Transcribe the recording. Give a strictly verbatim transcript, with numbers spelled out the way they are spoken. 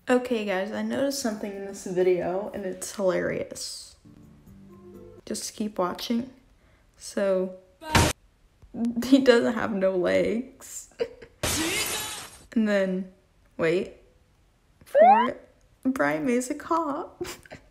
Okay guys, I noticed something in this video and it's hilarious. Just keep watching. So, he doesn't have no legs. And then, wait for it, Brian May's a cop.